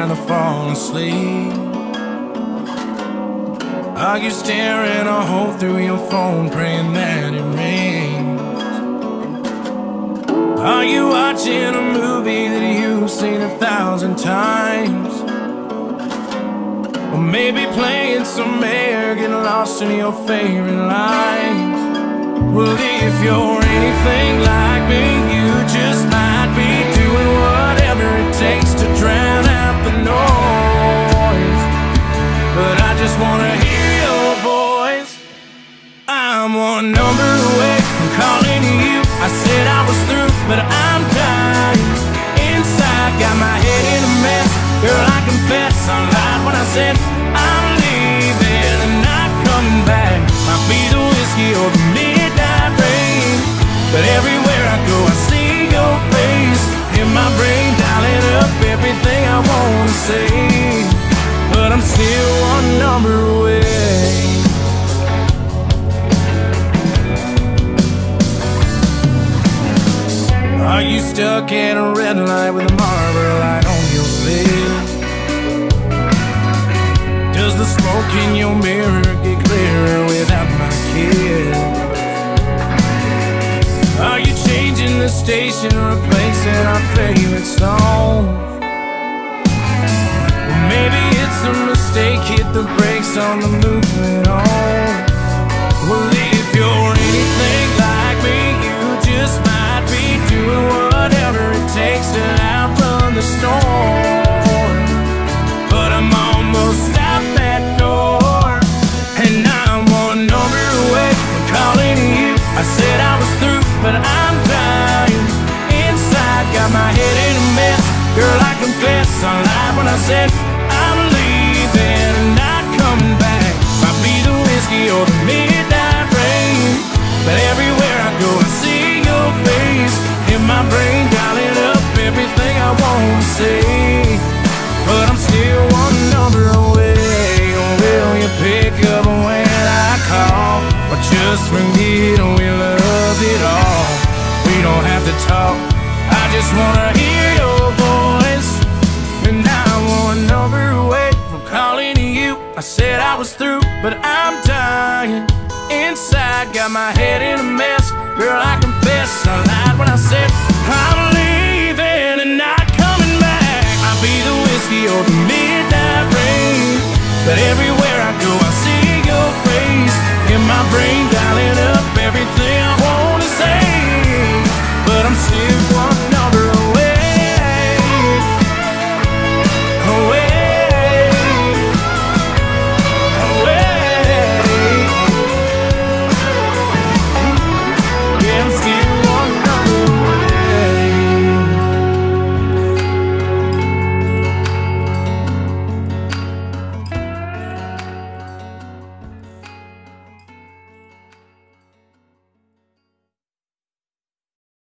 trying to fall asleep? Are you staring a hole through your phone, praying that it rings? Are you watching a movie that you've seen 1,000 times? Or maybe playing some air, getting lost in your favorite lines? Well, if you're anything like me, you just might be doing whatever it takes to drown out the noise. But I just wanna hear your voice. I'm one number away from calling you. I said I was through, but I'm dying inside, got my head in a mess. Girl, I confess I lied when I said I'm leaving and not coming back. Might be the whiskey or the midnight rain, but everywhere I go I see your face in my brain, dialing up everything I wanna say. But I'm still one number away. Are you stuck at a red light with a Marlboro light on your lips? Does the smoke in your mirror get clearer without my kiss? Are you changing the station, replacing our favorite song? Or maybe it's a mistake, hit the brakes on the movement on. Well, if you're anything like me, you just might be doing whatever it takes to outrun the storm. But I'm almost out that door, and I'm one number away from calling you. I said I was through, but I'm dying inside, got my head in a mess. Girl, I confess I lied when I said I'm leaving and not coming back. Might be the whiskey or the midnight rain, but everywhere I go I see your face in my brain, dialing up everything I wanna say. But I'm still one number away. Will you pick up when I call, or just forget we loved it all? We don't have to talk, I just wanna hear your voice. And I'm one number away from calling you. I said I was through, but I'm dying inside, got my